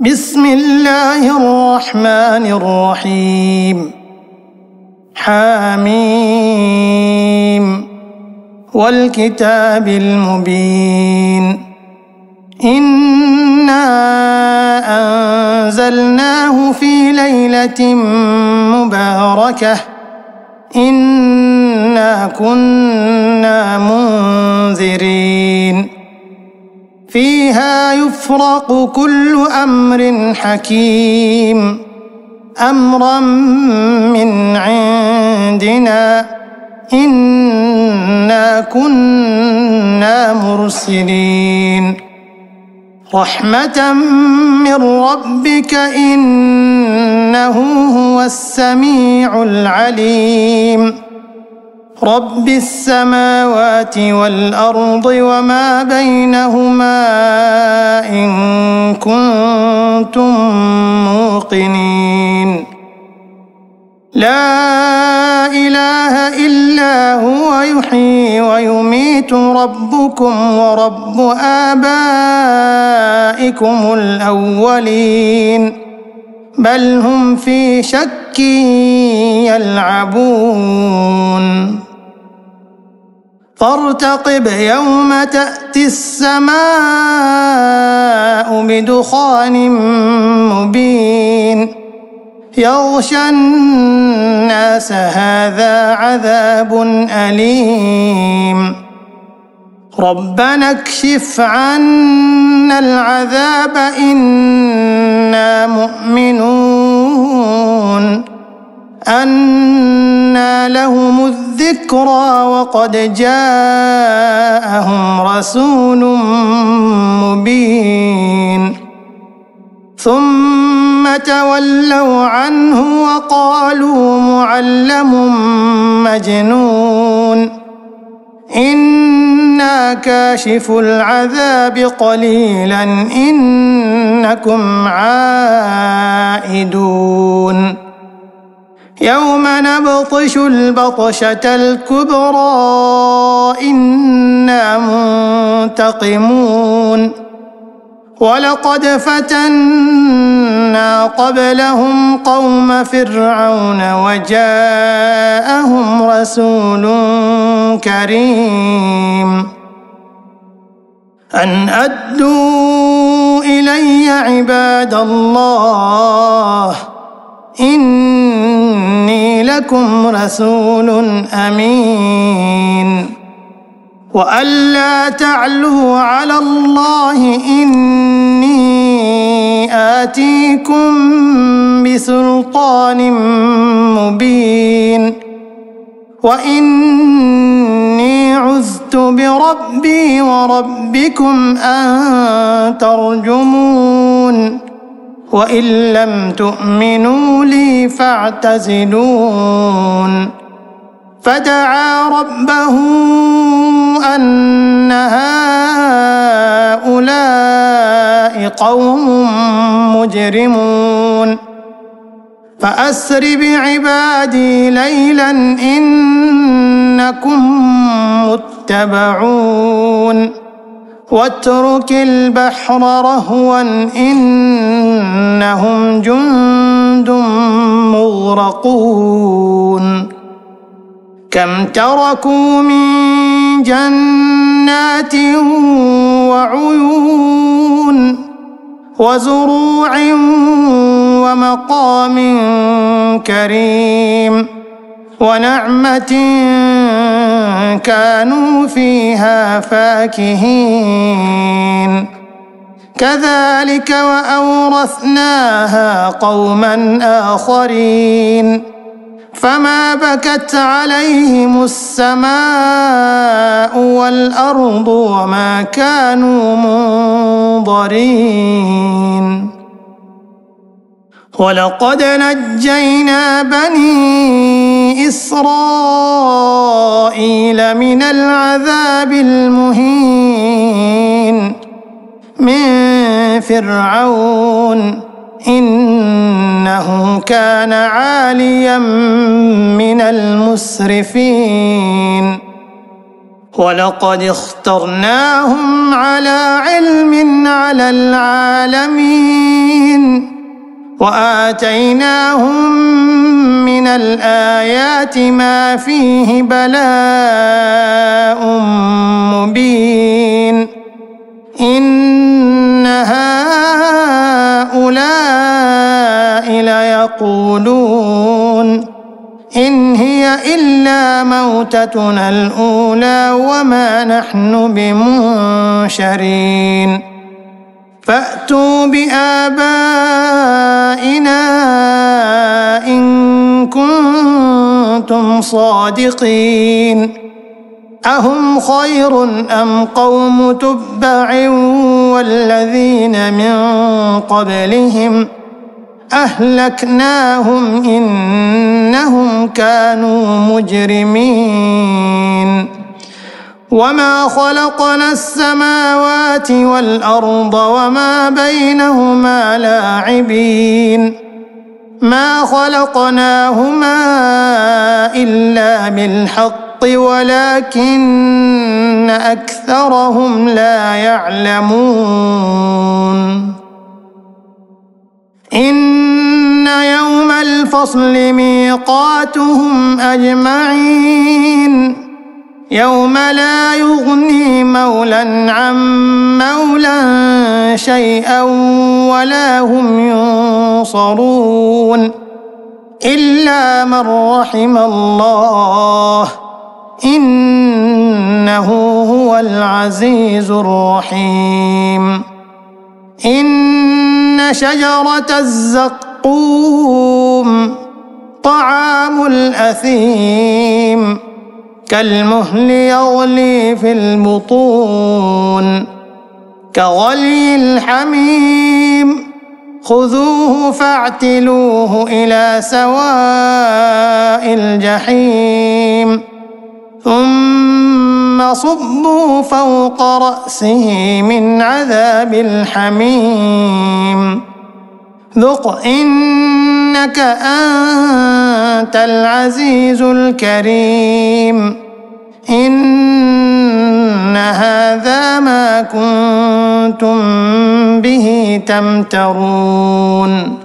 بسم الله الرحمن الرحيم. حميم والكتاب المبين. إنا أنزلناه في ليلة مباركة إنا كنا منذرين فيها يفرق كل أمر حكيم أمرا من عندنا إنا كنا مرسلين رحمة من ربك إنه هو السميع العليم رب السماوات والأرض وما بينهما إن كنتم موقنين لا إله إلا هو يحيي ويميت ربكم ورب آبائكم الأولين بل هم في شك يلعبون فارتقب يوم تأتي السماء بدخان مبين يغشى الناس هذا عذاب أليم ربنا اكشف عنا العذاب إنا مؤمنون أنى لهم الذكرى وقد جاءهم رسول مبين ثم تولوا عنه وقالوا معلم مجنون إنا كاشف العذاب قليلا إنكم عائدون يوم نبطش البطشة الكبرى إنا منتقمون ولقد فتنا قبلهم قوم فرعون وجاءهم رسول كريم أن أدوا إلي عباد الله إني لكم رسول أمين وألا تعلوا على الله إني آتيكم بسلطان مبين وإني عذت بربي وربكم أن ترجمون وإن لم تؤمنوا لي فاعتزلون فدعا ربه أن هؤلاء قوم مجرمون فأسر بعبادي ليلا إنكم متبعون واترك البحر رهوا إنهم جند مغرقون كم تركوا من جنات وعيون وزروع ومقام كريم ونعمة كانوا فيها فاكهين كذلك وأورثناها قوما آخرين فما بكت عليهم السماء والأرض وما كانوا منظرين ولقد نجينا بني إسرائيل من العذاب المهين من فرعون إنه كان عاليا من المسرفين ولقد اخترناهم على علم على العالمين وآتيناهم من الآيات ما فيه بلاء مبين إن هؤلاء ليقولون إن هي إلا موتتنا الأولى وما نحن بمنشرين فأتوا بآبائنا إن كنتم صادقين أهم خير أم قوم تبع والذين من قبلهم أهلكناهم إنهم كانوا مجرمين وما خلقنا السماوات والأرض وما بينهما لاعبين ما خلقناهما إلا بالحق ولكن أكثرهم لا يعلمون إن يوم الفصل ميقاتهم أجمعين يوم لا يغني مولى عن مولى شيئا ولا هم ينصرون إلا من رحم الله إنه هو العزيز الرحيم إن شجرة الزقوم طعام الأثيم كالمهل يغلي في البطون كغلي الحميم خذوه فاعتلوه إلى سواء الجحيم ثم صبوا فوق رأسه من عذاب الحميم ذق إنك أنت العزيز الكريم إن هذا ما كنتم به تمترون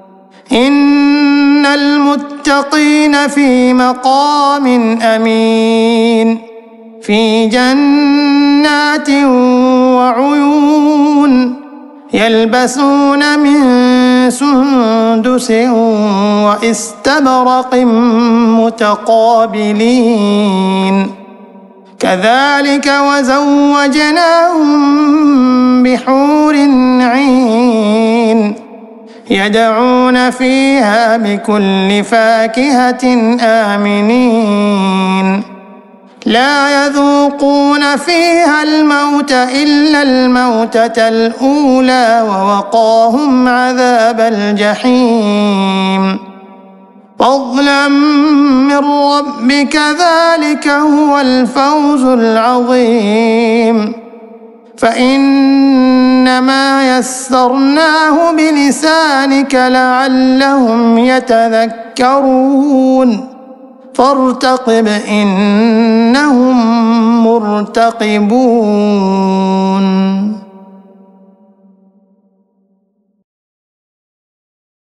إن المتقين في مقام أمين في جنات وعيون يلبسون من سندس واستبرق متقابلين كذلك وزوجناهم بحور عين يدعون فيها بكل فاكهة آمنين لا يذوقون فيها الموت إلا الموتة الأولى ووقاهم عذاب الجحيم فضلا من ربك ذلك هو الفوز العظيم فإنما يسرناه بلسانك لعلهم يتذكرون فارتقب إنهم مرتقبون